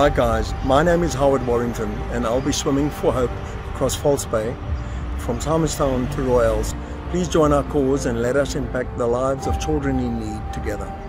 Hi guys, my name is Howard Warrington and I'll be swimming for Hope across False Bay from Simonstown to Royals. Please join our cause and let us impact the lives of children in need together.